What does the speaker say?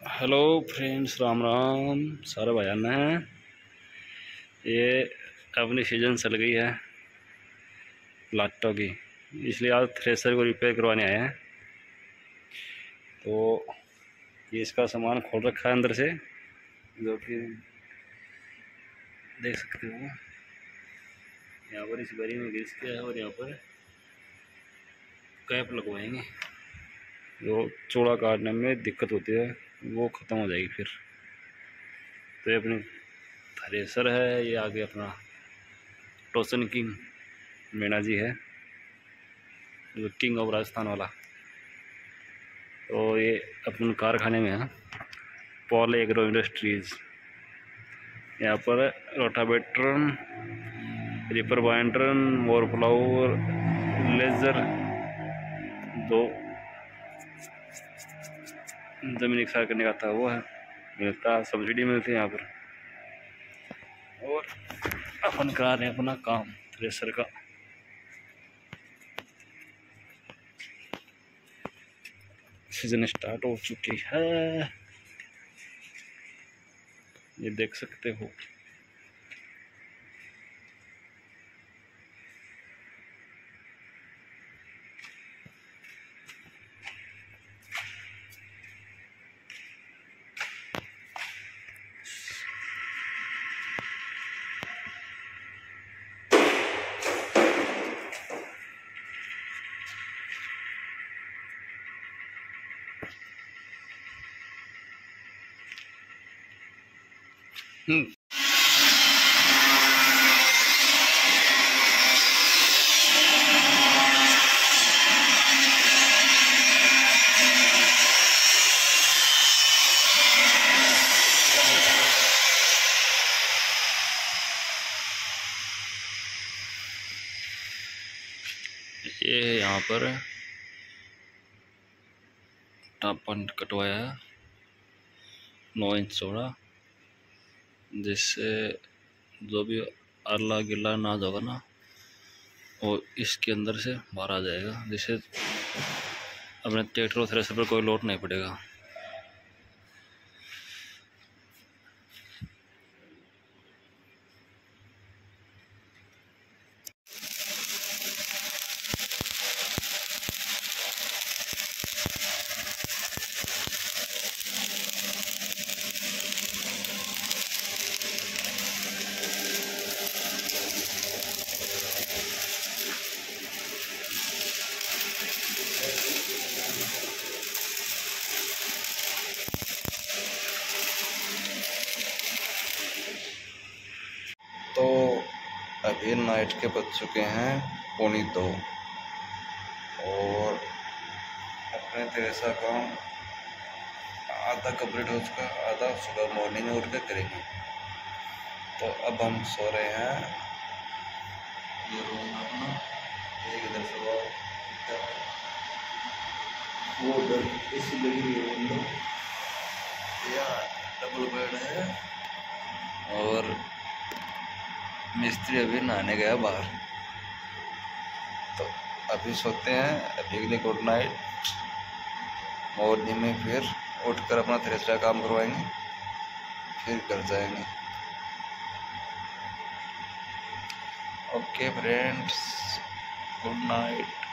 Hello friends, Ram Ram. सारे भाईजान हैं। ये अपनी सीजन चल गई है लाटों की, इसलिए आज थ्रेसर को रिपेयर करवाने आए हैं। तो ये इसका सामान खोल रखा है अंदर से, जो कि देख सकते हो। यहाँ पर इस बरी में ग्रीस किया है और यहाँ पर कैप लगवाएंगे। जो चौड़ा काटने में दिक्कत होती है वो ख़त्म हो जाएगी फिर। तो ये अपनी थ्रेसर है। ये आगे अपना टोसन किंग मीणा जी है, जो किंग ऑफ राजस्थान वाला। तो ये अपन कारखाने में है, पॉल एग्रो इंडस्ट्रीज़। यहाँ पर रोटावेटर, रिपर बाइंडर, मोर फ्लावर, लेजर, दो ज़मीन इकसार करने का था वो है, मिलता सब्सिडी मिलती है यहाँ पर। और अपन करा रहे हैं अपना काम थ्रेसर का। सीजन स्टार्ट हो चुकी है, ये देख सकते हो। ये यहाँ पर टापन कटवाया है 9 इंच चौड़ा, जिससे जो भी अल्ला गिल्ला नाज होगा ना वो इसके अंदर से बाहर आ जाएगा, जिससे अपने ट्रैक्टर और थ्रेसर पर कोई लोड नहीं पड़ेगा। तो अभी नाइट के बज चुके हैं 1:45 और अपने थ्रेसर काम आधा कंप्लीट हो चुका, आधा सुबह मॉर्निंग में उठ कर करेंगे। तो अब हम सो रहे हैं। ये रूम अपना, एक इधर से वो उधर एसी लगी हुई है, विंडो, यहाँ डबल बेड है और मिस्त्री अभी नहाने गया बाहर। तो अभी सोते हैं, अभी के लिए गुड नाइट। मॉर्निंग में फिर उठकर अपना थ्रेसर काम करवाएंगे, फिर घर जाएंगे। Okay friends, good night.